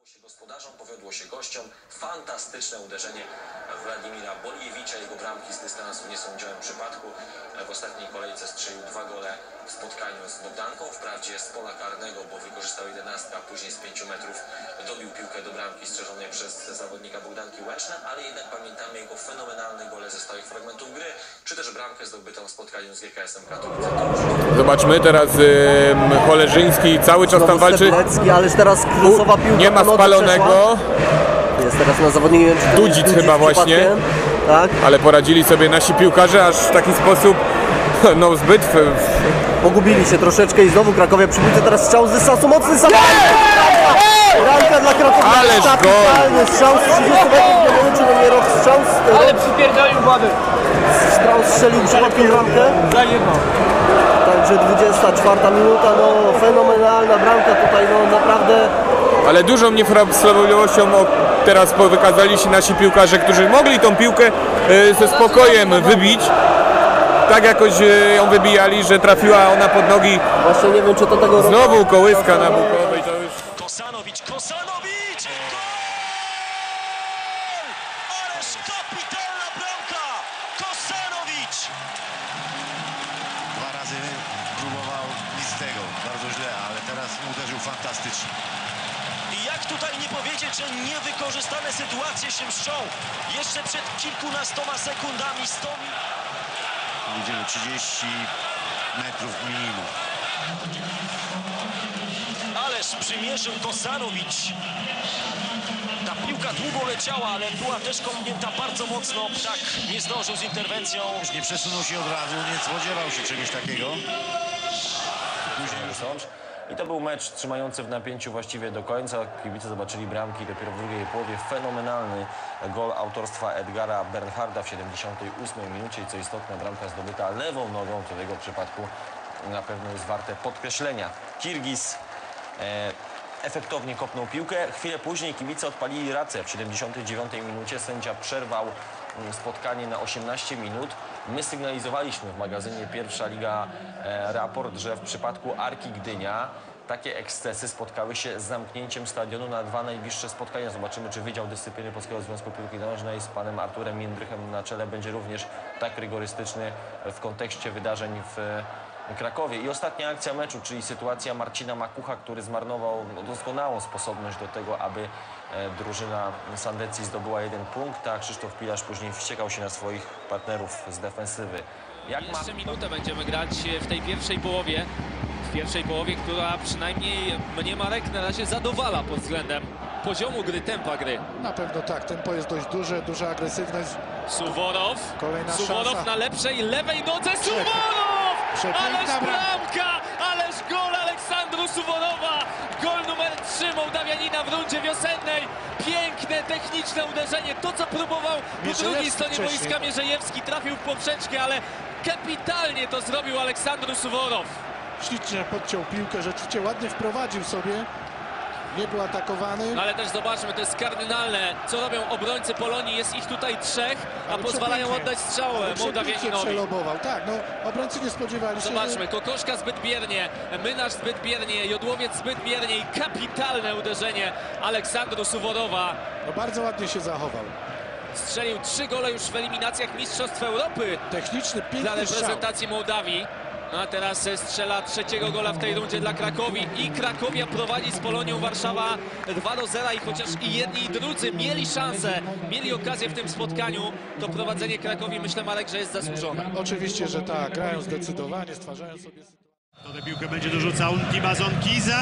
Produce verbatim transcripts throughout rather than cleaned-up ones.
się gospodarzom, powiodło się gościom. Fantastyczne uderzenie Władimira Boliewicza. Jego bramki z dystansu nie są udziałem przypadku. W ostatniej kolejce strzelił dwa gole w spotkaniu z Bogdanką. Wprawdzie z pola karnego, bo wykorzystał jedenastkę, a później z pięciu metrów dobił piłkę do bramki strzeżonej przez zawodnika Bogdanki Łęczna, ale jednak pamiętamy jego fenomenalne gole ze stałych fragmentów gry, czy też bramkę zdobytą w spotkaniu z G K S-em Katowice. Zobaczmy teraz y, Cholerzyński cały czas tam walczy. Sterlecki, ależ teraz krosowa piłka. Nie ma spalonego. Jest teraz na zawodniku. Dudzic chyba właśnie. Tak. Ale poradzili sobie nasi piłkarze aż w taki sposób, no zbyt... Pogubili się troszeczkę i znowu Krakowie przy piłce. Teraz strzał z dystansu, mocny sam. Bramka dla Krakowi. Ależ kapitalny strzał z trzydziestu metrów. Nie wiem, czy to nie rok strzał. Ale przypierdolił Władek. Strzał strzelił przypadkiem bramkę. Za jedno. Także dwudziesta czwarta minuta, no fenomenalna bramka tutaj, no naprawdę. Ale dużą niefrabsławiością teraz wykazali się nasi piłkarze, którzy mogli tą piłkę ze spokojem wybić. Tak jakoś ją wybijali, że trafiła ona pod nogi. Właśnie nie wiem, czy to tego roku. Znowu kołyska na Bukowej. To już... Kosanowicz, Kosanowicz! Gol! Ależ kapitalna bramka! Kosanowicz! Dwa razy próbował nic z tego, bardzo źle, ale teraz uderzył fantastycznie. I jak tutaj nie powiedzieć, że niewykorzystane sytuacje się mszczą? Jeszcze przed kilkunastoma sekundami sto... Widzimy trzydzieści metrów minimum. Ależ przymierzył Kosanowicz. Ta piłka długo leciała, ale była też kopnięta bardzo mocno. Tak, nie zdążył z interwencją. Już nie przesunął się od razu, nie spodziewał się czegoś takiego. Później już I to był mecz trzymający w napięciu właściwie do końca. Kibice zobaczyli bramki dopiero w drugiej połowie. Fenomenalny gol autorstwa Edgara Bernharda w siedemdziesiątej ósmej minucie. I co istotne, bramka zdobyta lewą nogą, co w jego przypadku na pewno jest warte podkreślenia. Kirgis e, efektownie kopnął piłkę. Chwilę później kibice odpalili rację. W siedemdziesiątej dziewiątej minucie sędzia przerwał spotkanie na osiemnaście minut. My sygnalizowaliśmy w magazynie Pierwsza Liga e, raport, że w przypadku Arki Gdynia takie ekscesy spotkały się z zamknięciem stadionu na dwa najbliższe spotkania. Zobaczymy, czy Wydział Dyscypliny Polskiego Związku Piłki Nożnej z panem Arturem Jędrychem na czele będzie również tak rygorystyczny w kontekście wydarzeń w Krakowie. I ostatnia akcja meczu, czyli sytuacja Marcina Makucha, który zmarnował doskonałą sposobność do tego, aby drużyna Sandecji zdobyła jeden punkt, a Krzysztof Pilarz później wściekał się na swoich partnerów z defensywy. Jak Jeszcze ma... minutę będziemy grać w tej pierwszej połowie. W pierwszej połowie, która przynajmniej mnie Marek na razie zadowala pod względem poziomu gry, tempa gry. Na pewno tak, tempo jest dość duże, duża agresywność. Suworow, Kolejna Suworow szansa. na lepszej lewej nodze, Suworow! Ależ bramka, ależ gol Aleksandru Suworowa! Gol numer trzy Mołdawianina w rundzie wiosennej. Piękne, techniczne uderzenie. To, co próbował po drugiej stronie boiska Mierzejewski, trafił w poprzeczkę, ale kapitalnie to zrobił Aleksandru Suworow. Ślicznie podciął piłkę, rzeczywiście ładnie wprowadził sobie. Nie był atakowany. No ale też zobaczmy, to jest kardynalne, co robią obrońcy Polonii. Jest ich tutaj trzech, a Ale pozwalają oddać strzałę Mołdawianinowi. Przelobował, tak, no obrońcy nie spodziewali się. Zobaczmy, Kokoszka zbyt biernie, Mynarz zbyt biernie, Jodłowiec zbyt biernie i kapitalne uderzenie Aleksandru Suworowa. No bardzo ładnie się zachował. Strzelił trzy gole już w eliminacjach Mistrzostw Europy Techniczny, dla piękny strzał. reprezentacji Mołdawii. No a teraz strzela trzeciego gola w tej rundzie dla Krakowi i Krakowia prowadzi z Polonią Warszawa dwa do zera i chociaż i jedni i drudzy mieli szansę, mieli okazję w tym spotkaniu, to prowadzenie Krakowi, myślę, Marek, że jest zasłużone. Oczywiście, że tak, grają zdecydowanie, stwarzają sobie sytuację. Tę piłkę będzie dorzucał Timazon Kiza.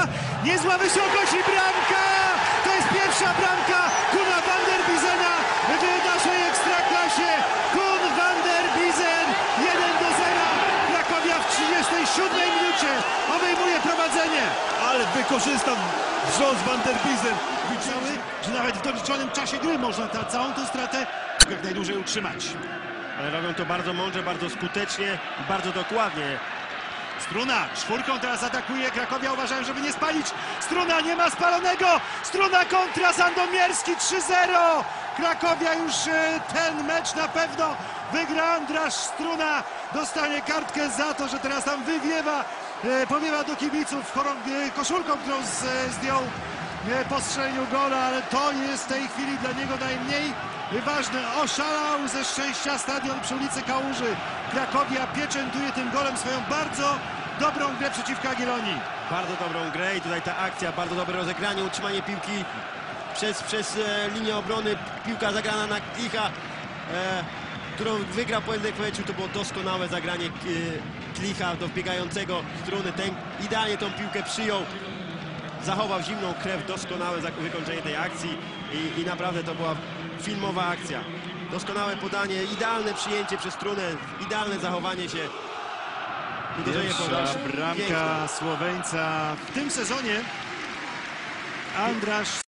Niezła wysokość i bramka! To jest pierwsza bramka Kuna van der Bizena w naszej ekstraklasie. Kun van der Bizen jeden do zera. Krakowia w trzydziestej siódmej minucie obejmuje prowadzenie. Ale wykorzystał wrząs van der Bizen. Widziały, że nawet w doliczonym czasie gry można ta, całą tę stratę jak najdłużej utrzymać. Ale robią to bardzo mądrze, bardzo skutecznie i bardzo dokładnie. Struna, czwórką teraz atakuje, Krakowia uważają, żeby nie spalić. Struna, nie ma spalonego! Struna kontra, Sandomierski trzy zero! Krakowia już ten mecz na pewno wygra. Andrasz Struna dostanie kartkę za to, że teraz tam wywiewa, powiewa do kibiców koszulką, którą zdjął nie, po strzeleniu gola, ale to jest w tej chwili dla niego najmniej ważne. Oszalał ze szczęścia stadion przy ulicy Kałuży. Krakowia pieczętuje tym golem swoją bardzo dobrą grę przeciwko Jagiellonii. Bardzo dobrą grę i tutaj ta akcja, bardzo dobre rozegranie, utrzymanie piłki przez, przez e, linię obrony, piłka zagrana na Klicha, e, którą wygrał pojedynek w powietrzu. To było doskonałe zagranie e, Klicha do wbiegającego struny. Ten idealnie tą piłkę przyjął, zachował zimną krew, doskonałe wykończenie tej akcji i, i naprawdę to była filmowa akcja. Doskonałe podanie, idealne przyjęcie przez strunę, idealne zachowanie się. Uderzenie po Pierwsza dalszym. bramka Piękne. Słoweńca w tym sezonie. Andrasz